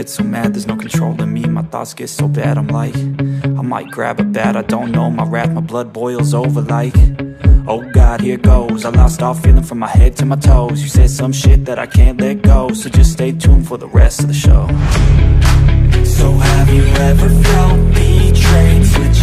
get so mad, there's no controlling me. My thoughts get so bad, I'm like, I might grab a bat, I don't know. My wrath, my blood boils over like, oh God, here goes. I lost all feeling from my head to my toes. You said some shit that I can't let go, so just stay tuned for the rest of the show. So have you ever felt betrayed? Switch